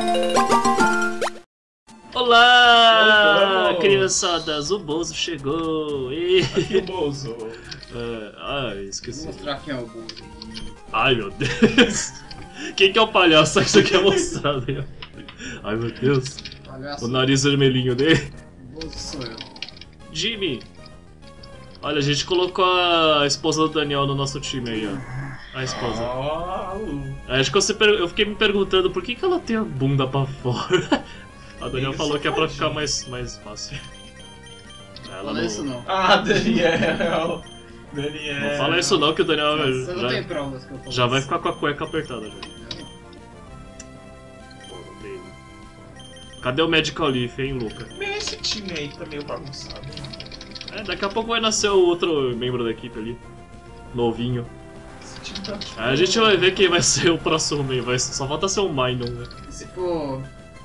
Olá, criançadas, o Bozo chegou! Aqui o Bozo. Esqueci. Vou mostrar quem é o Bozo. Ai, meu Deus! Quem que é o palhaço que você quer mostrar, né? Ai, meu Deus! Palhaço. O nariz vermelhinho dele. O Bozo sou eu. Jimmy! Olha, a gente colocou a esposa do Daniel no nosso time aí, ó. A esposa. Acho que eu fiquei me perguntando por que ela tem a bunda pra fora. A Daniel falou que é pra ficar mais fácil. Ela Fala isso não. Ah, Daniel. Daniel. Não fala isso não, que o Daniel Você não tem provas que eu falo já vai isso. ficar com a cueca apertada já. Cadê o Medical Leaf, hein, Luca? Esse time aí tá meio bagunçado. Daqui a pouco vai nascer o outro membro da equipe ali. Novinho. Esse time tá tipo... Aí a gente vai ver quem vai ser o próximo membro. Só falta ser o Minor, né? Se for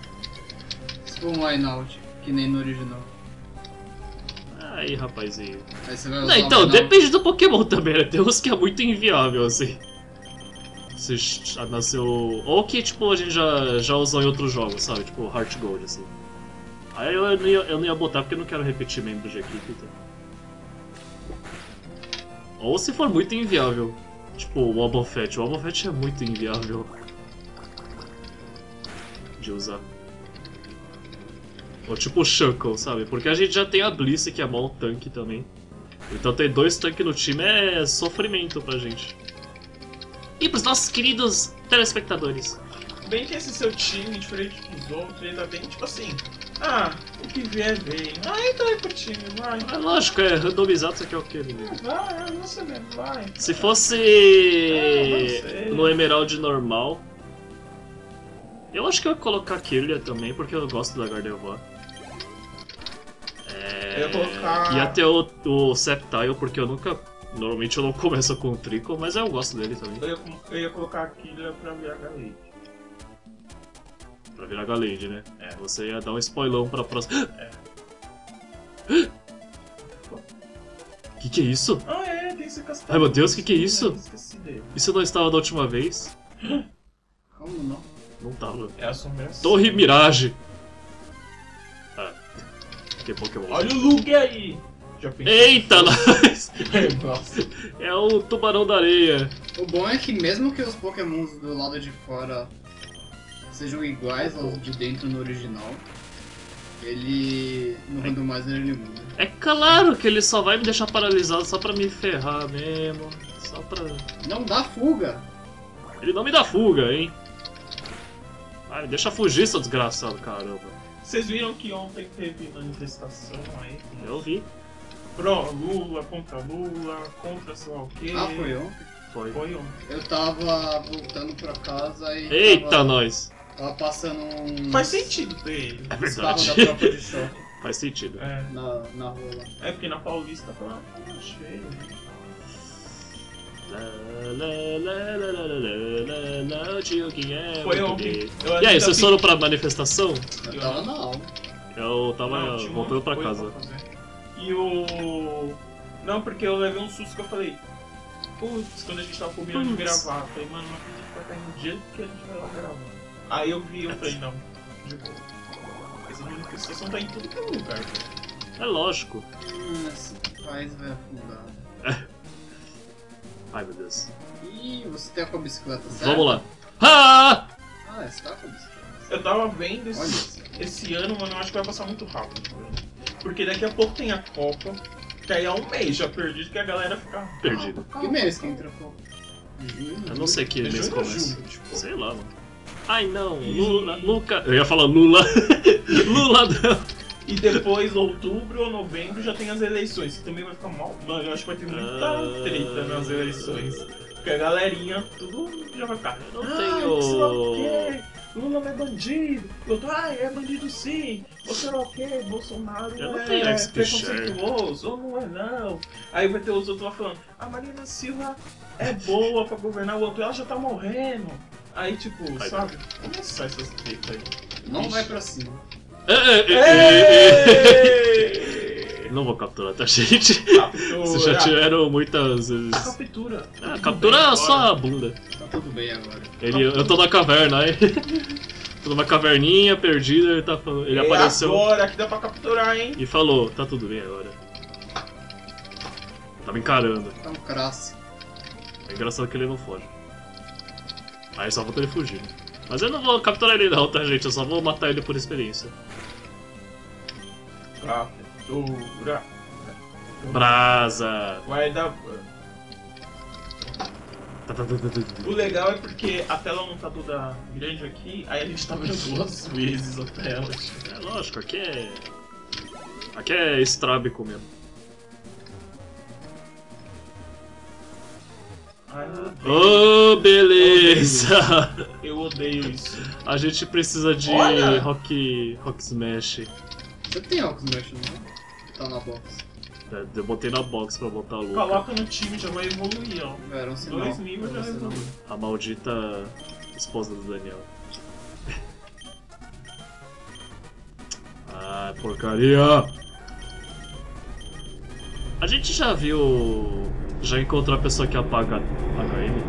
um line-out, que nem no original. Aí, rapazinho. Aí você vai usar Não, o então, line-out. depende do Pokémon também, né? Tem uns que é muito inviável, assim. Se já nasceu... Ou que, tipo, a gente já usou em outros jogos, sabe? Tipo, Heart Gold, assim. Aí eu não ia botar porque eu não quero repetir membros de equipe, então. Ou se for muito inviável. Tipo, o Wobbuffet. O Wobbuffet é muito inviável de usar. Ou tipo o Shuckle, sabe? Porque a gente já tem a Bliss, que é bom tanque também. Então ter dois tanques no time é sofrimento pra gente. E pros nossos queridos telespectadores. Bem que esse seu time, diferente dos outros, ele tá bem tipo assim... o que vier vem. Entra aí pro time, vai. É lógico, é randomizado, isso aqui é o que? Vai, você mesmo, vai. Se fosse você. no Emerald normal... Eu acho que eu ia colocar Kirlia também, porque eu gosto da Gardevoir. Eu ia colocar... Ia ter o Sceptile, porque eu nunca... Normalmente eu não começo com o Trico, mas eu gosto dele também. Eu ia colocar a Killer pra virar Galade. Pra virar Galade, né? Você ia dar um spoilão pra próxima... Que é isso? Tem esse castelo. Ai meu Deus, que é isso? Esqueci dele. Isso não estava da última vez? Como não? Não tava. É a assombração. Torre Mirage! Que Pokémon. Olha o Lug aí! Já pensou? Eita, nós! Nossa. É o Tubarão da Areia. O bom é que mesmo que os Pokémons do lado de fora sejam iguais aos de dentro no original, ele no randomizer ele muda. É claro que ele só vai me deixar paralisado só pra me ferrar mesmo. Só pra... Não dá fuga! Ele não me dá fuga, hein? Ai, me deixa fugir, seu desgraçado, caramba. Vocês viram que ontem teve manifestação aí? Eu vi. Pro Lula, contra sei lá o quê. Foi ontem. Foi. Foi ontem. Eu tava voltando pra casa e Eita, nós! tava passando um Faz sentido ter ele. É carro verdade. da tropa de choque Faz sentido. na rua lá. É porque na Paulista tava cheio. O tio que é Foi muito ontem. gay. Eu E aí, ainda vocês fiz- foram pra manifestação? Eu tava na aula. Eu tava Não, tinha voltando pra uma coisa casa. fazer. E o... Não, porque eu levei um susto que eu falei... Putz, quando a gente tava combinando de gravar, eu falei, mano, não acredito que vai cair no dia que a gente vai lá gravar. Aí eu vi, eu falei, não, de boa. Essa manifestação tá em tudo que é lugar. É lógico. Esse país vai afundar. Ai, meu Deus. Ih, você tem com a bicicleta certa? Vamos lá. Ah! Você tá com a bicicleta. Eu tava vendo Olha isso. esse ano, mano, eu acho que vai passar muito rápido. Porque daqui a pouco tem a Copa, que aí é um mês já perdido que a galera fica... Perdido. Que mês que entrou Copa? Eu não sei que É mês junho ou começa. julho, tipo. Sei lá, mano. Ai, não. Lula... Luca... Eu ia falar Lula. Lula não. E depois, outubro ou novembro, já tem as eleições, que também vai ficar mal. Mano, eu acho que vai ter muita treta nas eleições. Porque a galerinha, tudo já vai ficar. Eu não sei lá o tenho... quê, Lula não é bandido. Outro, é bandido sim. Ou sei lá o quê, Bolsonaro Eu não é tenho XP preconceituoso, ou não é não. Aí vai ter os outros lá falando, a Marina Silva é boa pra governar, o outro, ela já tá morrendo. Aí tipo, Ai, sabe? Começar essas tretas aí. Não vai pra cima. Não vou capturar, tá, gente? Captura. Vocês já tiveram muitas vezes. Captura. Captura só a bunda. Tá tudo bem agora. Eu tô na caverna aí. Tô numa caverninha perdida, ele, tá falando, ele apareceu Agora que dá pra capturar, hein? e falou, tá tudo bem agora. Tava encarando. Tá um crasso. É engraçado que ele não foge. Aí só falta ele fugir. Mas eu não vou capturar ele não, tá gente? Eu só vou matar ele por experiência. Captura. Brasa! Vai dar... O legal é porque a tela não tá toda grande aqui, aí a gente tá vendo 2 vezes a tela. É lógico, aqui é... Aqui é estrábico mesmo. Ai, Oh, beleza! eu odeio isso. A gente precisa de Olha! Rock Smash. Você tem óculos mexe, não? Tá na box. Eu botei na box pra botar a Luca. Coloca no time, já vai evoluir, ó. Era um sinal. 2 níveis já Era um sinal. evolui. A maldita esposa do Daniel. Ah, porcaria! A gente já viu... Já encontrou a pessoa que apaga HM?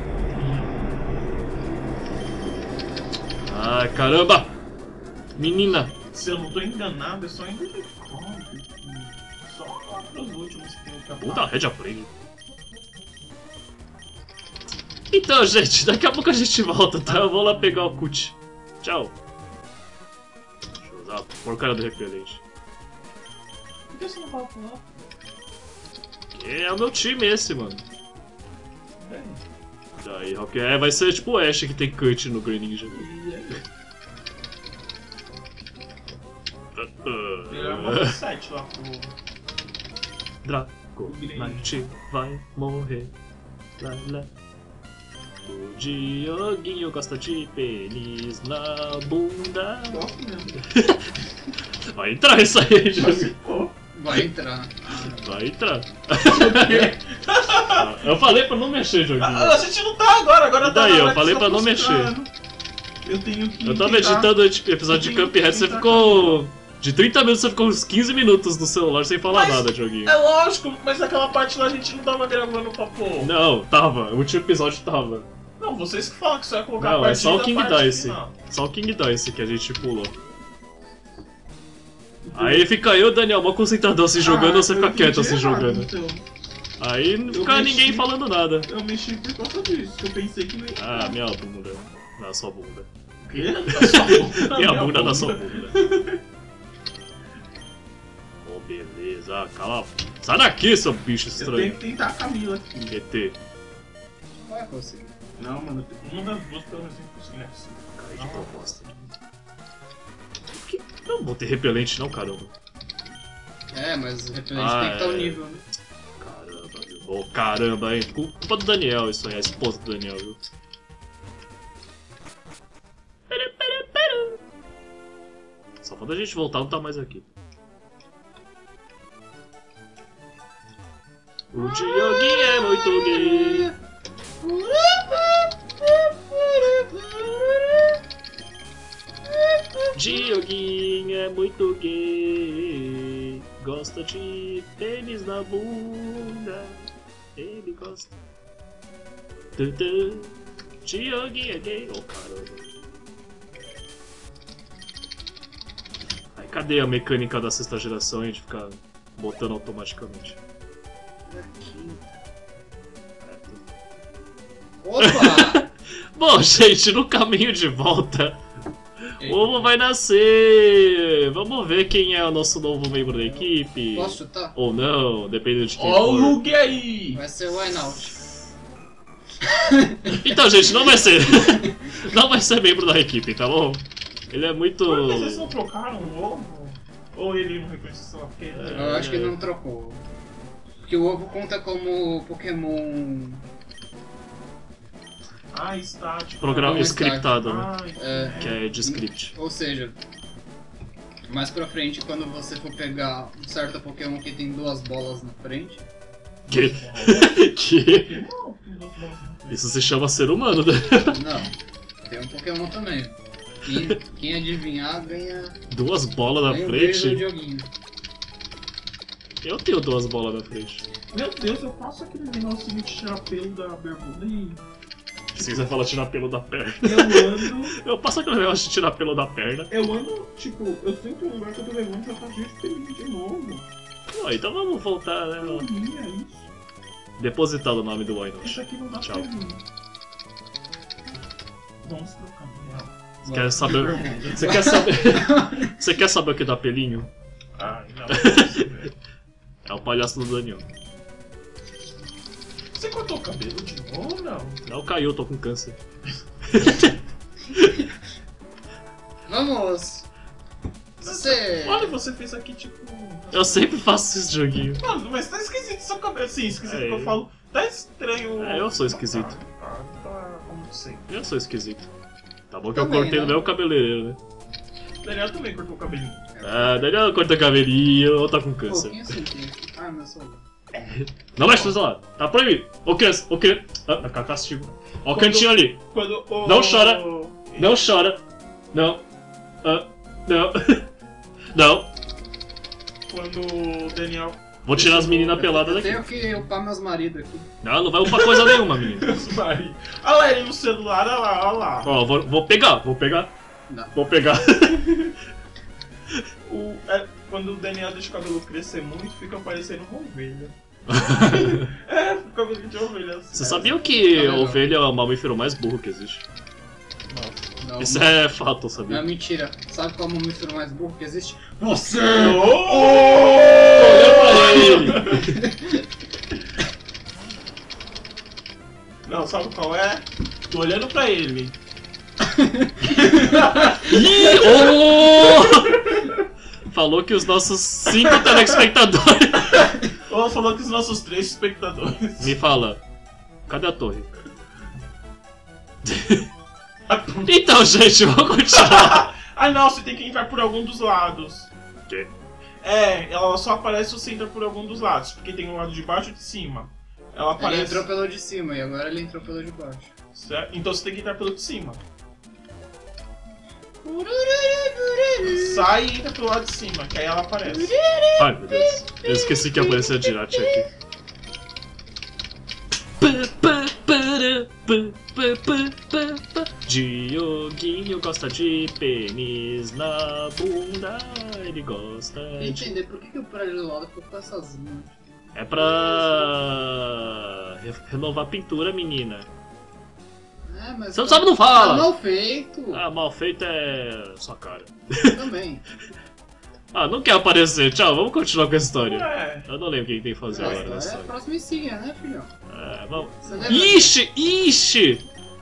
Ai, caramba! Menina! Se eu não tô enganado, é só em Unicode. Só 4 os últimos que tem o Puta, Red Aprende. Então, gente, daqui a pouco a gente volta, tá? Eu vou lá pegar o cut. Tchau. Deixa eu usar a porcaria do repelente. Por que você não fala com ela? É o meu time esse, mano. Bem, Daí, Rock... É, vai ser tipo o Ash que tem cut no Green Ninja. Ele é uma 7 lá pro... Draco Knight vai morrer. Lá, lá. O Dioguinho gosta de pênis na bunda. Gosto mesmo. Vai entrar isso aí, Diogo. Pô, Vai entrar. Vai entrar. Eu falei pra não mexer, Dioguinho. a gente não tá agora E daí, tá na eu hora falei que pra tá não frustrando. Eu tenho que Eu tava tentar- editando o episódio de eu tenho Cuphead, que você tentar ficou... De 30 minutos você ficou uns 15 minutos no celular sem falar Mas- nada, Dioguinho. É lógico, mas aquela parte lá a gente não tava gravando pra pôr. Não, tava. O último episódio tava. Não, vocês que falam que você vai colocar a Não, parte é só o da King parte Dice. final. Só o King Dice que a gente pulou. Aí fica eu e o Daniel mó concentradão se jogando, Ah, você eu fica quieto entendi se errado, jogando. então. Aí não fica mexi. ninguém falando nada. Eu mexi por causa disso, que eu pensei que não ia. Ah, minha bunda. Na sua bunda. O quê? Na sua bunda? Minha bunda na sua bunda. Oh, beleza. Ah, cala. Sai daqui, seu bicho Eu estranho. tenho que tentar a Camila aqui. ET. Não vai conseguir. Não, mano, uma das duas pelo menos impossível, né? Caí de proposta. Eu não vou ter repelente não, caramba. É, mas o repelente Ah, tem que estar o é. nível, né? Caramba, viu? Oh, caramba, hein? Culpa do Daniel isso aí, a esposa do Daniel, viu? Só falta a gente voltar, não tá mais aqui. O Dioguinho é muito gay. Dioguinho é muito gay. Gosta de pênis na bunda. Ele gosta. Dioguinho é gay. Oh, caramba. Aí cadê a mecânica da sexta geração aí de ficar botando automaticamente? Opa! Bom, gente, no caminho de volta, o ovo vai nascer. Vamos ver quem é o nosso novo membro da equipe. Posso chutar? Ou não, depende de quem Ó o for. Lug aí! Vai ser o Wineout. Então, gente, não vai ser. Não vai ser membro da equipe, tá bom? Ele é muito. Por que vocês não trocaram o ovo? Ou ele não reconheceu a porque Eu acho que não trocou. Porque o ovo conta como Pokémon. Ah, estático. Programa Como scriptado, né? Ah, É, Que é de script. ou seja, mais pra frente, quando você for pegar um certo Pokémon que tem 2 bolas na frente, Que? Que? não. Isso se chama ser humano, né? não, tem um Pokémon também. Quem adivinhar ganha, Duas bolas na ganha um beijo do frente? joguinho. Eu tenho duas bolas na frente. Meu Deus, eu faço aquele negocinho de tirar pelo da bermuda e. Se quiser falar tirar pelo da perna. Eu ando. Eu passo aquele negócio de tirar pelo da perna. Eu ando, tipo, eu sinto um lugar que eu tô levando já tá cheio de pelinho de novo. Ó, então vamos voltar, né? Não, é isso. Depositar o nome do Why Not. Isso aqui não dá Tchau. pelinho. Vamos trocar, real. Você quer saber? Você quer saber? Você quer saber o que dá pelinho? Ai, não. É o palhaço do Daniel. Você cortou o cabelo de novo ou não? Não caiu, eu tô com câncer. Vamos! Você... Olha, você fez aqui tipo. Eu sempre faço esse joguinho. Mano, mas tá esquisito seu cabelo. Sim, esquisito É. que eu falo. Tá estranho. É, eu sou esquisito. Tá como sempre. Eu sou esquisito. Tá bom que eu Também, cortei né? no meu cabeleireiro, né? Daniel também cortou o cabelinho. Ah, Daniel corta cabelinho ou tá com Pô, câncer. quem sentiu? Ah, meu celular. Não mexe no celular, tá proibido. Ô criança, ô criança. Ah, vai ficar castigo. Ó o cantinho ali. Quando o. Não chora. Não chora. Não. Ah, não. Não. Quando o Daniel. Vou tirar as meninas peladas Eu daqui. tenho que upar meus maridos aqui. Não, não vai upar coisa nenhuma, menino. Vai. Olha lá ele no celular, olha lá, olha lá. Ó, vou pegar. Não. Vou pegar. Quando o Daniel deixa o cabelo crescer muito, fica parecendo uma ovelha. É, fica cabelo de ovelha. Você sabia que Tá legal. ovelha é o mamífero mais burro que existe? Nossa. Não, Isso é fato, não é sabia? mentira. Sabe qual mamífero mais burro que existe? Você! Olha pra ele! Não, sabe qual é? Tô olhando pra ele. Ih, oh! Falou que os nossos 5 telespectadores. Ou falou que os nossos 3 espectadores. Me fala, cadê a torre? Então, gente, vamos continuar. Ah não, você tem que entrar por algum dos lados. Quê? É, ela só aparece se você entra por algum dos lados, porque tem o lado de baixo e de cima. Ela Ele aparece. entrou pelo de cima e agora ele entrou pelo de baixo. Certo? Então você tem que entrar pelo de cima. Sai e entra pelo lado de cima, que aí ela aparece. Ai, meu Deus. Eu esqueci que apareceu a Jirate aqui. Dioguinho gosta de pênis na bunda, ele gosta Quer de... entender por que o prédio do lado ficou com essas manchas? É pra renovar a pintura, menina. É, mas Você não sabe, não tá fala! mal feito. Ah, mal feito é sua cara. Também. Ah, não quer aparecer, tchau, vamos continuar com a história. É. Eu não lembro o que tem que fazer agora Agora nessa é a história. próxima insígnia, né, filhão? É, vamos... Você lembra? Ixi, ixi!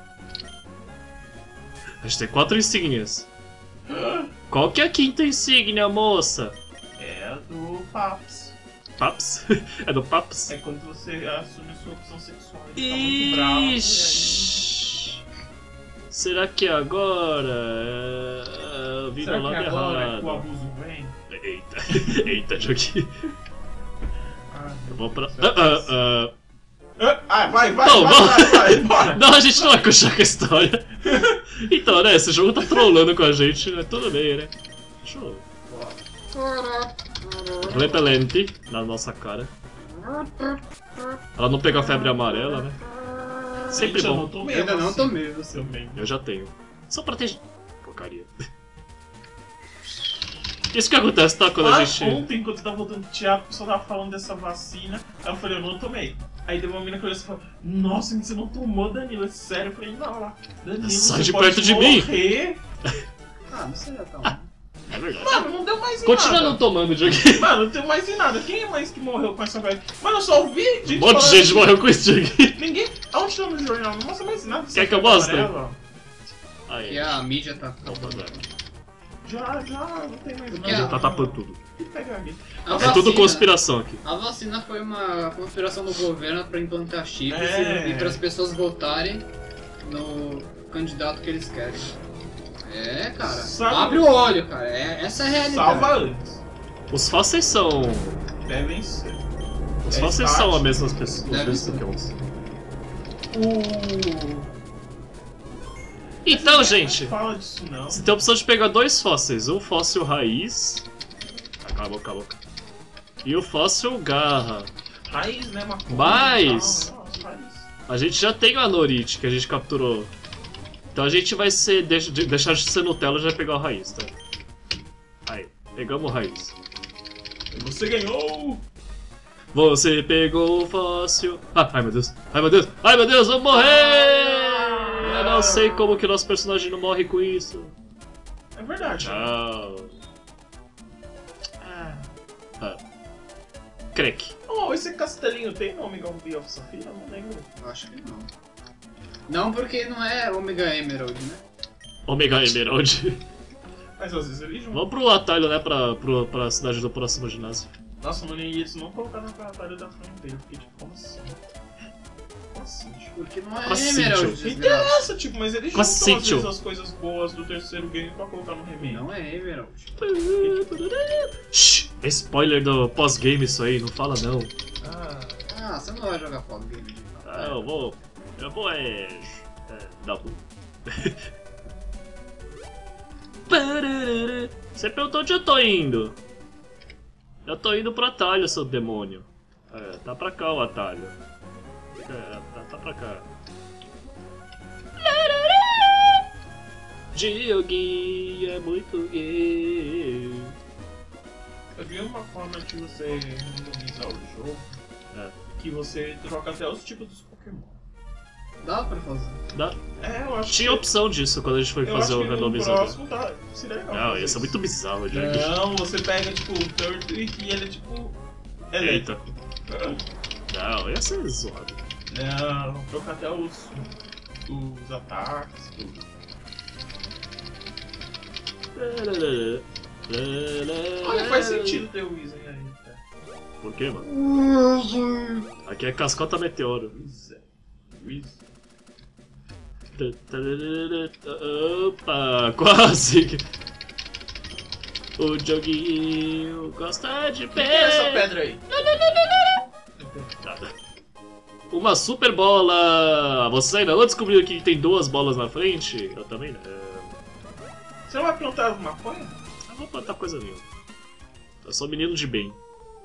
A gente tem 4 insígnias. Qual que é a quinta insígnia, moça? É do Paps. Paps? É do Paps? É quando você assume a sua opção sexual e fica muito bravo. e aí- Ixi! Será que agora? Vira Será lá que agora que o errado. abuso vem? Eita, eita, Joguinho. Ah, Eu vou pra. vai, Não, bora. Não, a gente não vai continuar com a história. Então, né? Esse jogo tá trollando com a gente, né? Tudo bem, né? Show. Repelente na nossa cara. Ela não pegou a febre amarela, né? Sempre Gente, eu bom. não tomei Eu ainda a não vacina. tomei, você. Também. Eu já tenho. Só proteger. Porcaria. Isso que acontece, tá? Quando a gente. Ontem, enquanto eu tava voltando do teatro, o pessoal tava falando dessa vacina. Aí eu falei, eu não tomei. Aí teve uma menina que olhou assim e falou, nossa, você não tomou, Danilo, é sério? Eu falei, não, Danilo, Sai você de pode perto de mim. morrer. Ah, não sei já tá. É verdade. Mano, não deu mais em Continua nada. não tomando, Joguinho. Mano, não tem mais em nada. Quem é mais que morreu com essa velha? Mano, eu só ouvi gente Um monte de falando gente morreu com isso, Joguinho. Ninguém... Aonde tá no jornal? Não mostra mais nada. Quer que eu mostre? Amarela. Aí. Que a mídia tá. Opa, Zé. Já, não tem mais Porque nada. Já tá tapando tudo. Que pega ali. A É tudo vacina- conspiração aqui. A vacina foi uma conspiração do governo pra implantar chips É. e para as pessoas votarem no candidato que eles querem. É, cara. Sabe- Abre o olho, cara. Essa é a realidade. Salva antes. Os fósseis são. Devem ser. Os É fósseis são estático. as mesmas pessoas. Os Deve mesmos ser. Pokémons. O... Então, gente. Não fala disso não. Você tem a opção de pegar 2 fósseis. Um fóssil raiz. Acabou. E o fóssil garra. Raiz, né, maconha? Mas- Não, raiz. A gente já tem o Anorite que a gente capturou. Então a gente vai ser. Deixar de ser Nutella e já pegar o raiz, tá? Aí, pegamos o raiz. Você ganhou! Você pegou fácil. Ah, ai meu Deus, ai meu Deus, ai meu Deus, vamos morrer! Eu não sei como que nosso personagem não morre com isso. É verdade. Tchau. Ah. Crack. Oh, esse castelinho tem no Omega Ruby of Sapphire? Eu não lembro. Eu acho que não. Não, porque não é Omega Emerald, né? Omega Emerald. Mas às vezes eles juntam. Vamos pro atalho, né? Pra cidade do próximo ginásio. Nossa, mano, e eles não colocaram na batalha da fronteira. Fiquei tipo, como assim? Como assim, tipo? Porque não é Como assim, Emerald, tio? desgraça. Interessa, tipo, mas eles Como juntam assim, às tio? vezes as coisas boas do terceiro game pra colocar no remake. Não é Emerald. Shhh, é spoiler do pós-game isso aí, não fala não. Ah, Ah, você não vai jogar Fog Game. Ah, eu vou dar ruim. Você perguntou onde eu tô indo. Eu tô indo pro atalho, seu demônio. É, tá pra cá o atalho. Tá pra cá. Dioguinho é muito gay. eu vi uma forma de você randomizar o jogo É. que você troca até os tipos dos Pokémon. Dá pra fazer. Dá. É, eu acho Tinha que... opção disso quando a gente foi Eu fazer acho o que no randomizador. próximo seria legal. Não, fazer ia ser isso. muito bizarro, Diogo. Não, você pega tipo o Turtwig e ele é tipo. Eita. Não, ia ser zoado. Não, trocar até os ataques, tudo. Olha, faz sentido ter o Weezing aí, tá? Por quê, mano? Aqui é cascota meteoro. Weezing. Opa, quase! O Dioguinho gosta de O que é essa pé. pedra aí? Nada. Uma super bola! Você ainda não descobriu que tem duas bolas na frente? Eu também não. Você não vai plantar maconha? Eu não vou plantar coisa nenhuma. Eu sou menino de bem.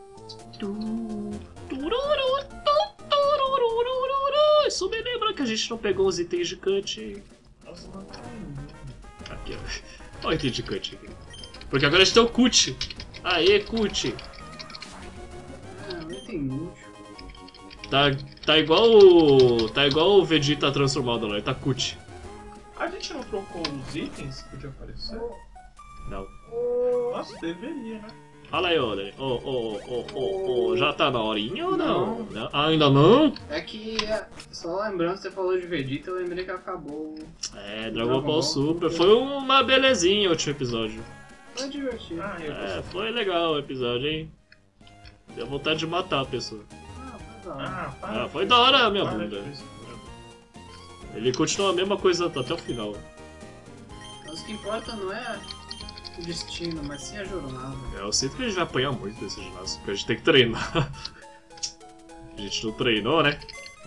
Isso me lembra que a gente não pegou os itens de cut. Nossa, maconha. Aqui, ó. Olha o item de cut aqui. Porque agora a gente tem o cut. Aê, cut. Ah, não tem útil. Tá igual o Vegeta transformado lá, ele tá cut. A gente não trocou os itens que podia aparecer? Não. Nossa, deveria, né? Fala aí, olha. Já tá na horinha ou não? Não. Ainda não? É que, só lembrando, você falou de Vegeta, eu lembrei que acabou. É, Dragon Ball Super. Foi uma belezinha o último episódio. Foi divertido. Ah, eu É, foi legal o episódio, hein? Deu vontade de matar a pessoa. Foi da hora. para. Ah, foi da hora, minha Para bunda. disso. Ele continua a mesma coisa até o final. Mas o que importa não é o destino, mas sim a jornada. Eu sinto que a gente vai apanhar muito desse ginásio, porque a gente tem que treinar. A gente não treinou, né?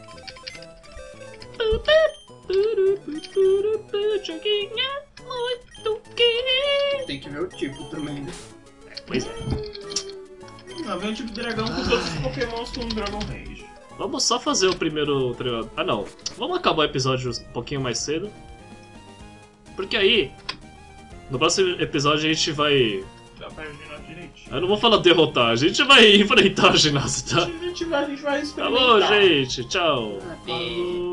Joguinha muito gay. Tem que ver o tipo também, né? Pois é. Não, vem um tipo de dragão com todos os pokémons com Dragon Rage. Vamos só fazer o primeiro treinamento. Ah não, vamos acabar o episódio um pouquinho mais cedo. Porque aí, no próximo episódio a gente vai... Dá pra imaginar direitinho. Eu não vou falar derrotar, a gente vai enfrentar o ginásio, tá? A gente vai Tá experimentar. bom, gente, tchau. Ah, Falou.